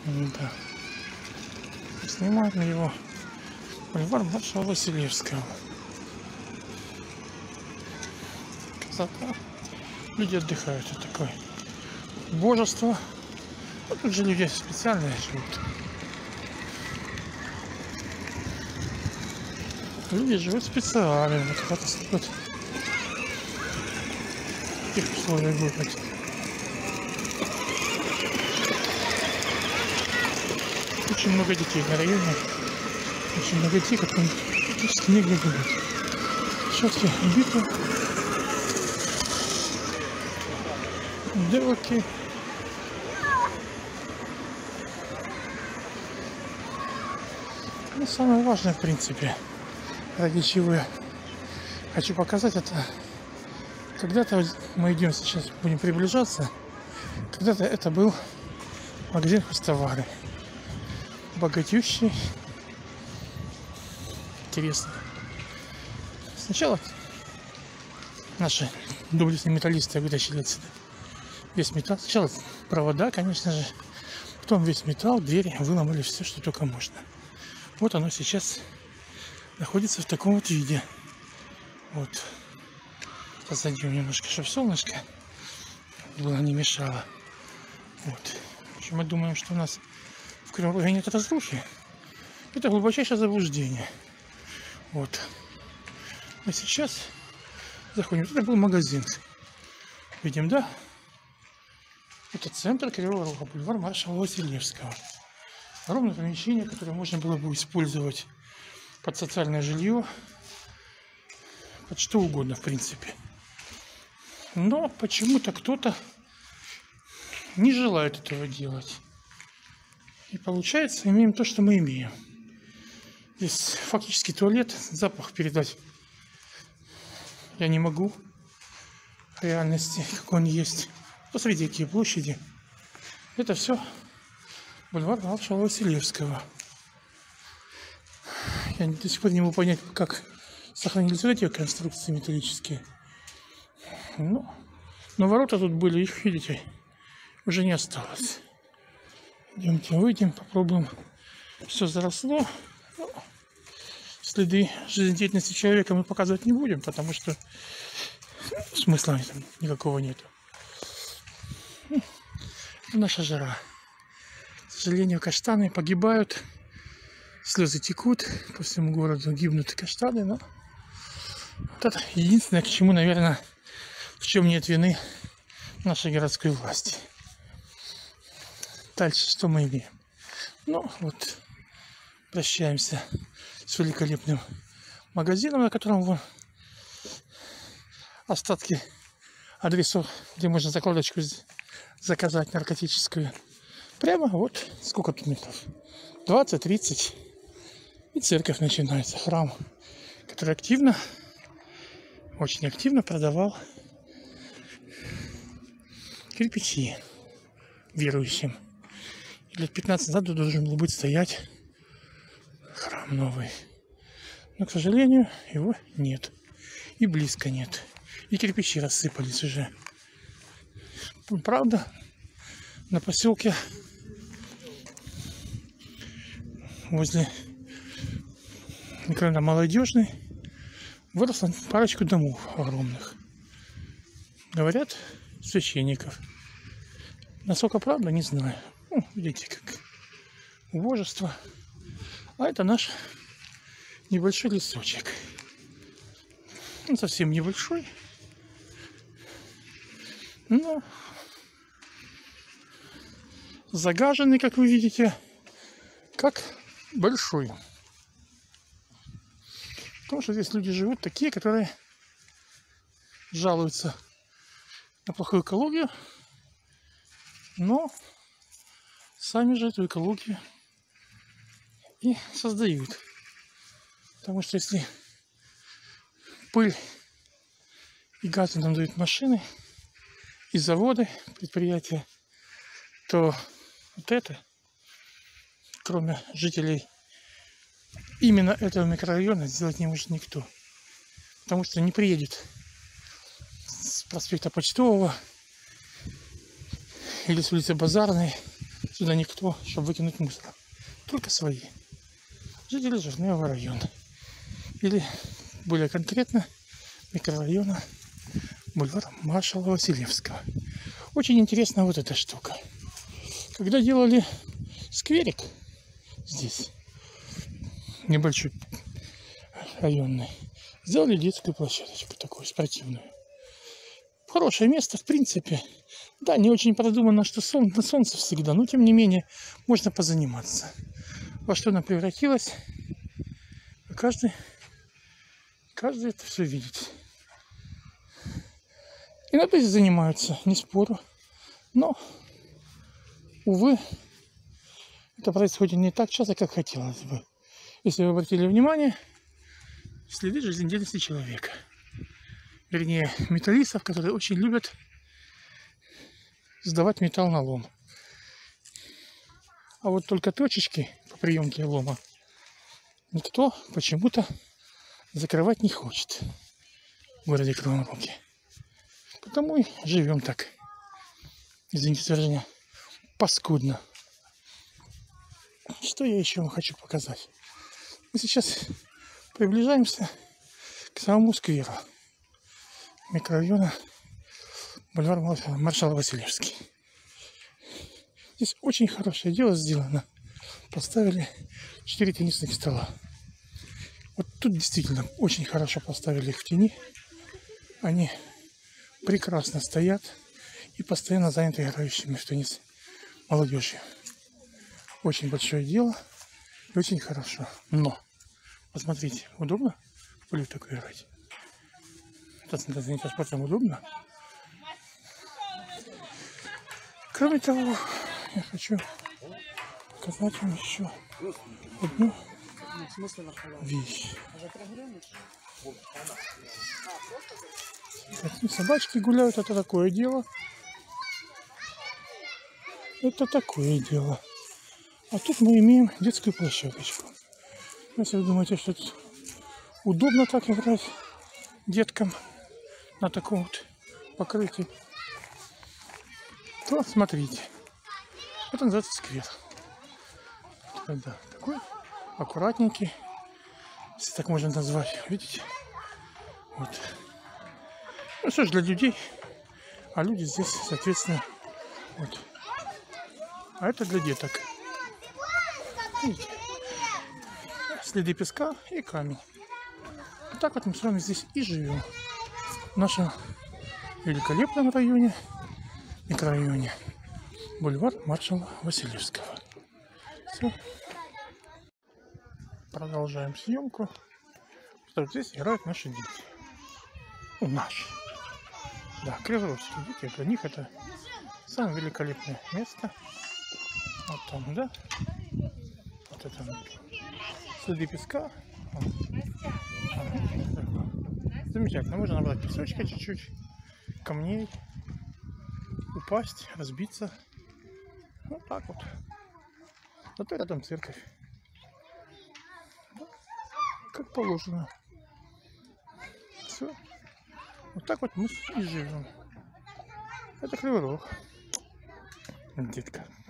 Да. Снимаем его. Бульвар маршала Василевского. Красота. Люди отдыхают. Вот такое божество. Вот тут же люди специальные живут. Люди живут специально. Вот как вот в таких условиях выпать. Очень много детей на районе. Очень много детей, которые практически негде гулять. Щетки убиты. Девки. Ну, самое важное, в принципе, ради чего я хочу показать, это когда-то мы идем сейчас, будем приближаться, когда-то это был магазин хозтовары. Богатющий. Интересно. Сначала наши доблестные металлисты вытащили отсюда весь металл. Сначала провода, конечно же. Потом весь металл, двери, выломали все, что только можно. Вот оно сейчас находится в таком вот виде. Вот. Сейчас зайдем немножко, чтобы солнышко было не мешало. Вот. В общем, мы думаем, что у нас в Кривом Роге нет разрухи. Это глубочайшее заблуждение. Вот. А сейчас заходим. Это был магазин. Видим, да? Это центр Кривого Рога, бульвар маршала Василевского. Огромное помещение, которое можно было бы использовать под социальное жилье, под что угодно, в принципе. Но почему-то кто-то не желает этого делать. И получается, имеем то, что мы имеем. Здесь фактически туалет, запах передать я не могу в реальности, как он есть. Посмотрите, какие площади. Это все бульвар маршала Василевского. Я до сих пор не могу понять, как сохранились вот эти конструкции металлические. Но ворота тут были, их, видите, уже не осталось. Идемте, выйдем, попробуем. Все заросло. Следы жизнедеятельности человека мы показывать не будем, потому что смысла никакого нету. Наша жара. К сожалению, каштаны погибают, слезы текут, по всему городу гибнут каштаны, но вот это единственное, к чему, наверное, в чем нет вины нашей городской власти. Дальше что мы имеем? Ну, вот, прощаемся с великолепным магазином, на котором вон остатки адресов, где можно закладочку заказать наркотическую. Прямо вот сколько тут метров? 20-30. И церковь начинается, храм, который активно, очень активно продавал кирпичи верующим. И лет 15 назад тут должен был быть стоять храм новый. Но, к сожалению, его нет. И близко нет. И кирпичи рассыпались уже. Правда, на поселке возле микрорайона Молодежный выросло парочку домов огромных. Говорят, священников. Насколько правда, не знаю. Ну, видите, как убожество. А это наш небольшой лесочек. Он совсем небольшой. Но загаженный, как вы видите, как большой. Потому что здесь люди живут такие, которые жалуются на плохую экологию, но сами же эту экологию и создают. Потому что если пыль и газы нам дают машины и заводы, предприятия, то вот это, кроме жителей именно этого микрорайона, сделать не может никто. Потому что не приедет с проспекта Почтового или с улицы Базарной Сюда никто, чтобы выкинуть мусор. Только свои. Жители Жирнового района. Или, более конкретно, микрорайона бульвар маршала Василевского. Очень интересна вот эта штука. Когда делали скверик здесь, небольшой районный, сделали детскую площадочку такую спортивную. Хорошее место, в принципе. Да, не очень продумано, что на солнце всегда, но тем не менее можно позаниматься. Во что она превратилась, каждый это все видит. Иногда здесь занимаются, не спорю, но, увы, это происходит не так часто, как хотелось бы. Если вы обратили внимание, следы жизнедеятельности человека. Вернее, металлистов, которые очень любят сдавать металл на лом. А вот только точечки по приемке лома никто почему-то закрывать не хочет в городе Кривом Роге. Потому и живем так, извините за выражение, паскудно. Что я еще вам хочу показать? Мы сейчас приближаемся к самому скверу микрорайона бульвар маршала Василевский. Здесь очень хорошее дело сделано. Поставили 4 теннисных стола. Вот тут действительно очень хорошо поставили их в тени. Они прекрасно стоят и постоянно заняты играющими в теннис молодежью. Очень большое дело и очень хорошо. Но, посмотрите, удобно в поле такое играть? Это занятие спортом удобно. Кроме того, я хочу показать вам еще одну вещь. Собачки гуляют, это такое дело. Это такое дело. А тут мы имеем детскую площадочку. Если вы думаете, что тут удобно так играть деткам на таком вот покрытии, то смотрите. Это называется сквер. Да, такой аккуратненький, если так можно назвать. Видите? Вот. Ну что ж, для людей. А люди здесь, соответственно, вот. А это для деток. Видите? Следы песка и камень. Вот так вот мы с вами здесь и живем. В нашем великолепном районе, микрорайоне бульвар маршала Василевского. Все. Продолжаем съемку. Что здесь играют наши дети. Ну, наши. Да, криворожские дети. Для них это самое великолепное место. Вот там, да? Вот это вот. Следы песка. Замечательно. Можно набрать песочка чуть-чуть, камней, упасть, разбиться. Вот так вот. Зато рядом церковь. Как положено. Все. Вот так вот мы и живем. Это Кривой Рог. Детка.